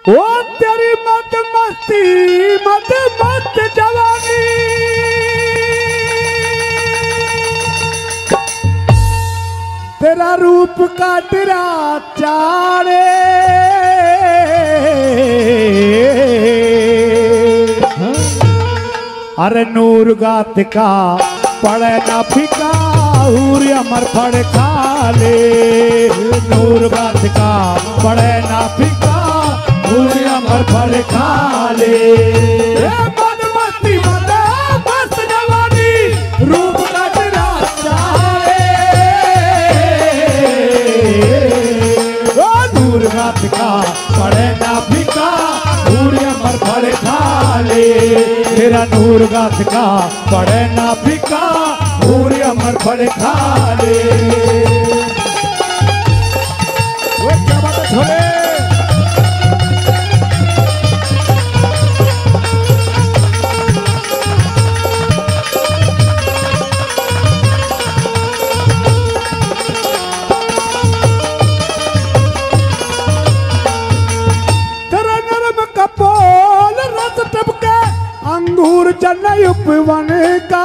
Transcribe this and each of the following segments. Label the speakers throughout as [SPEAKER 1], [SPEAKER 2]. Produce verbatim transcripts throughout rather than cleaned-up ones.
[SPEAKER 1] ओ तेरी मत मस्ती मत मत जवानी तेरा रूप का तेरा चारे अरे नूर गात का पड़े ना फिका हूर अमर फड़ खा ले नूर गात का पड़े ना फिका हूर अमर फड़ खा ले मन मस्ती मत मस्त जवानी रूप का तेरा चारे ओ नूर गात का पड़े ना फिका हूर अमर फड़ खा ले तेरा नूर गात का पड़े ना फिका हूर अमर फड़ खा ले। वो क्या बात है छोले तेरा नरम कपोल रस टपके अंगूर चन्नई उपवन का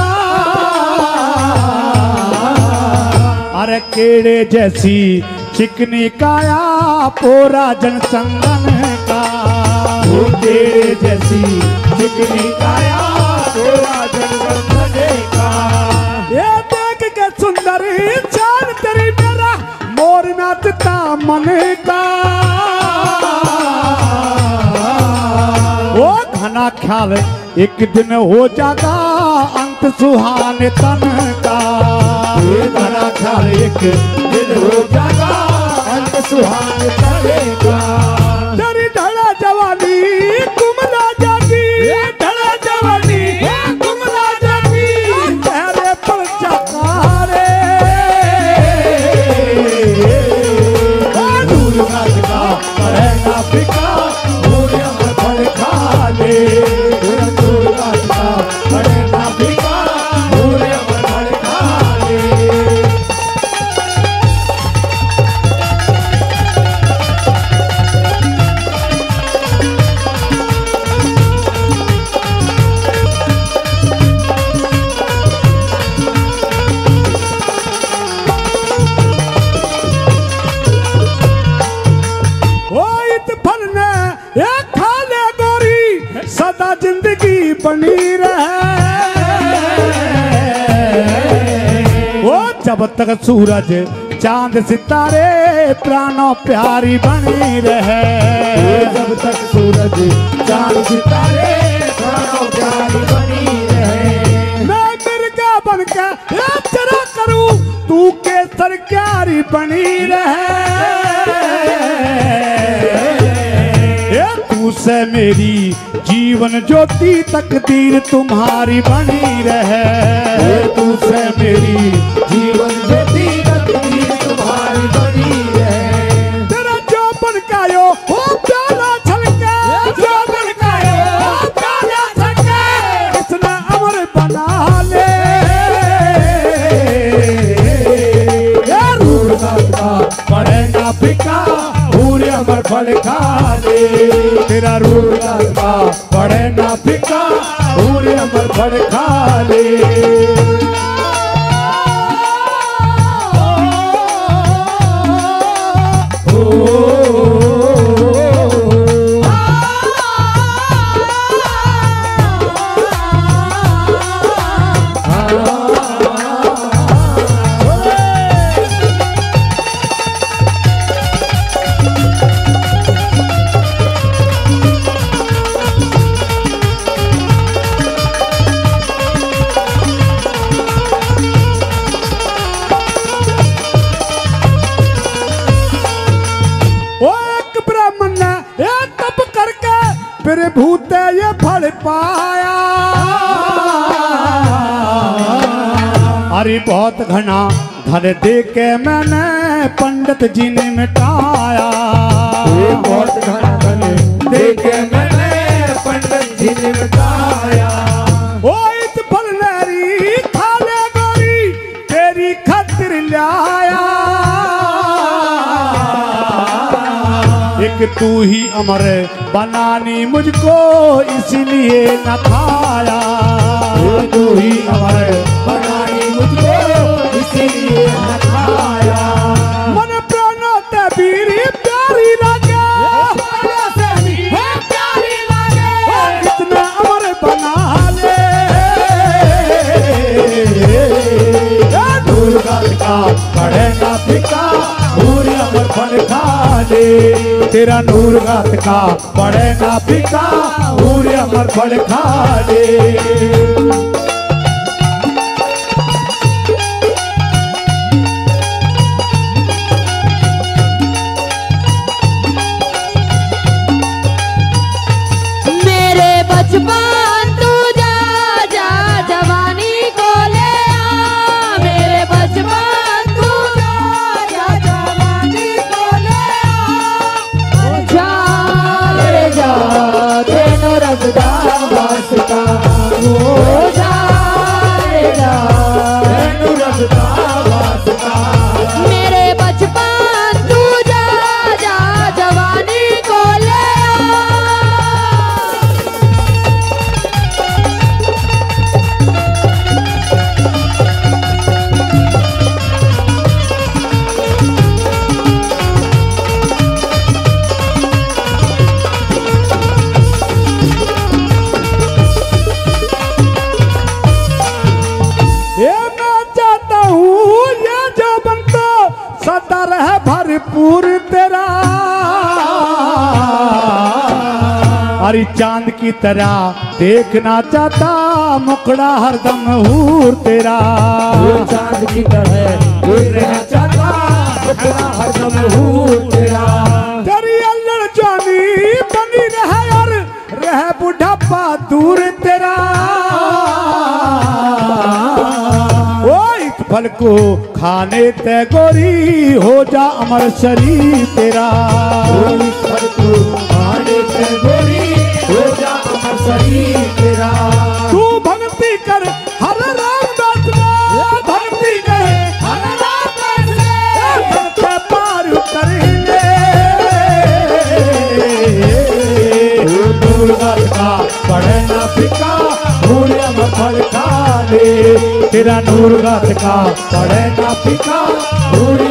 [SPEAKER 1] अरे केड़े जैसी चिकनी काया पोरा जन संगन का वो केड़े जैसी चिकनी काया पोरा जन संगन का ये देख के सुंदर चाल तेरी मेरा मोर नाचता मन का वो घना ख्याल एक दिन हो जागा अंत सुहाने तन का घना ख्याल एक दिन हो जागा अंत सुहाने तन का तेरी ढला जवानी कुमला जागी ढला जवानी कुमला जागी चेहरे पर चकारे दूर गात का पड़े ना फिका दूर अमर फड़ खा ले दूर गात का पड़े ना फिका दूर अमर फड़ खा ले। सदा जिंदगी बनी रहे वो जब तक सूरज चांद सितारे प्राणों प्यारी बनी रहे जब तक सूरज चांद सितारे प्राणों प्यारी बनी रहे मैं मिर्गा बन के चरा करूं तू केसर क्यारी बनी रहे तू से मेरी जीवन ज्योति तकदीर तुम्हारी बनी रहे तू से मेरी जीवन ज्योति तकदीर तुम्हारी बनी रहे तेरा जो बनकायो वो प्याला छलके जो बनकायो वो प्याला छलके इसने अमर बना ले ये रूर का पड़े ना फिका हूर अमर फड़ खा ले तेरा रूर का पड़े ना फिका हूर अमर फड़ खा ले। फिर भूते ये फल पाया अरे बहुत घना धन दे के मैंने पंडित जी ने मिटाया बहुत घना धन दे के मैंने पंडित जी ने मिटाया ओ इस फल लहरी खा ले गोरी तेरी खातिर लाया एक तू ही अमर बनानी मुझको इसीलिए न खाया।
[SPEAKER 2] तू ही अमर बनानी मुझको इसीलिए न खाया।
[SPEAKER 1] मन प्राण तेरी प्यारी लगे,
[SPEAKER 2] प्यारी लगे,
[SPEAKER 1] कितना अमर बना ले।
[SPEAKER 2] नूर गात का पड़ेगा फिका, पूरे अमर फल खा ले।
[SPEAKER 1] तेरा नूर गात का पड़ेगा
[SPEAKER 2] फिका, पूरे अमर फल खा ले।
[SPEAKER 3] बचपन तू जा जा जवानी को ले आ। मेरे बचपन तू जा जा जवानी को ले आ। जा रे जा तेनो रखदा वास्ता, ओ जा रे जा
[SPEAKER 2] तेनु रखदा वास्ता।
[SPEAKER 3] मेरे बचपन तू जा जा जवानी को ले आ।
[SPEAKER 1] सदा रह भरपूर तेरा, अरे चांद की तरह देखना चाहता मुखड़ा हरदम हूर तेरा।
[SPEAKER 2] चांद की तरह देखना चाहता मुखड़ा हरदम हूर तेरा।
[SPEAKER 1] तेरी अल्लड़ जानी बनी रहे और रह बुढ़ापा दूर तेरा। फल को खाने ते गोरी हो जा अमर शरीर तेरा।
[SPEAKER 2] फल को खाने ते गोरी हो जा अमर शरीर तेरा।
[SPEAKER 1] तू भक्ति कर हर रामदास में, भक्ति कर
[SPEAKER 2] हर रामदास में,
[SPEAKER 1] सबके पार करेंगे।
[SPEAKER 2] नूर गात का पड़े ना फिका, पूरे अमर फल खा ले।
[SPEAKER 1] तेरा नूर गात का
[SPEAKER 2] पड़े ना फिका, पूरे